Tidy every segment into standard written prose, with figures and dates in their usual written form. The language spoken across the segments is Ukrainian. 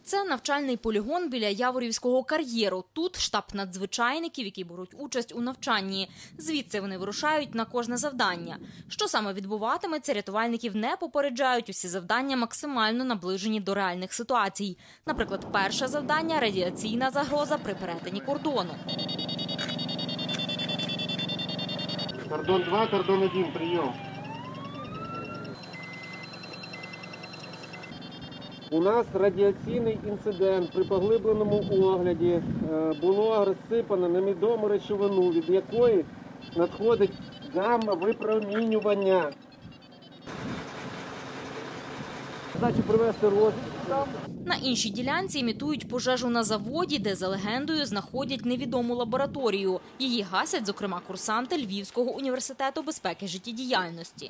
Це навчальний полігон біля Яворівського кар'єру. Тут штаб надзвичайників, які беруть участь у навчанні. Звідси вони вирушають на кожне завдання. Що саме відбуватиметься, рятувальників не попереджають. Усі завдання максимально наближені до реальних ситуацій. Наприклад, перше завдання – радіаційна загроза при перетині кордону. Кордон 2, кордон 1, прийом. У нас радіаційний інцидент. При поглибленому огляді було розсипано невідому речовину, від якої надходить гамма-випромінювання. Задача привести розвідку. На іншій ділянці імітують пожежу на заводі, де, за легендою, знаходять невідому лабораторію. Її гасять, зокрема, курсанти Львівського університету безпеки життєдіяльності.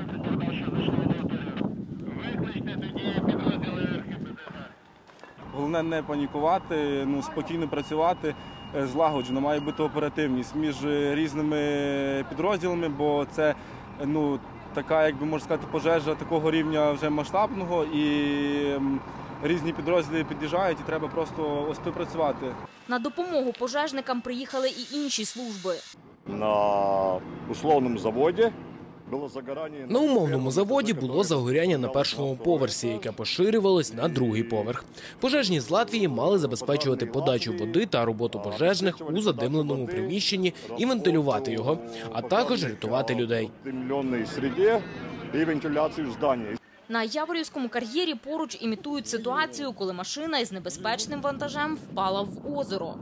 Головне не панікувати, спокійно працювати, злагоджено, має бути оперативність між різними підрозділами, бо це така, як би можна сказати, пожежа такого рівня вже масштабного, і різні підрозділи під'їжджають, і треба просто співпрацювати. На допомогу пожежникам приїхали і інші служби. На условному заводі було загорання. На умовному заводі було загоряння на першому поверсі, яке поширювалось на другий поверх. Пожежні з Латвії мали забезпечувати подачу води та роботу пожежних у задимленому приміщенні і вентилювати його, а також рятувати людей. На Яворівському кар'єрі поруч імітують ситуацію, коли машина із небезпечним вантажем впала в озеро.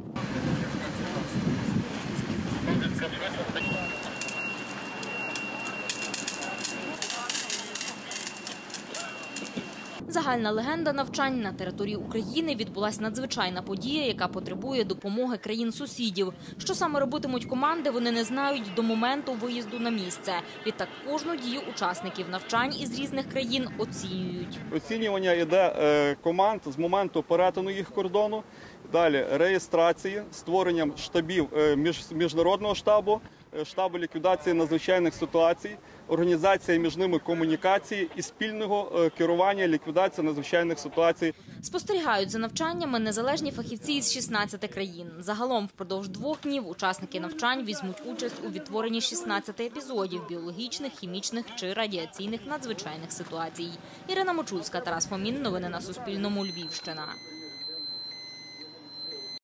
Загальна легенда навчань: на території України відбулася надзвичайна подія, яка потребує допомоги країн-сусідів. Що саме робитимуть команди, вони не знають до моменту виїзду на місце. Відтак кожну дію учасників навчань із різних країн оцінюють. Оцінювання йде команд з моменту перетину їх кордону, далі реєстрації, створенням штабів міжнародного штабу, штабу ліквідації надзвичайних ситуацій, організація між ними комунікації і спільного керування ліквідації надзвичайних ситуацій. Спостерігають за навчаннями незалежні фахівці із 16 країн. Загалом впродовж 2 днів учасники навчань візьмуть участь у відтворенні 16 епізодів біологічних, хімічних чи радіаційних надзвичайних ситуацій. Ірина Мочульська, Тарас Фомін. Новини на Суспільному. Львівщина.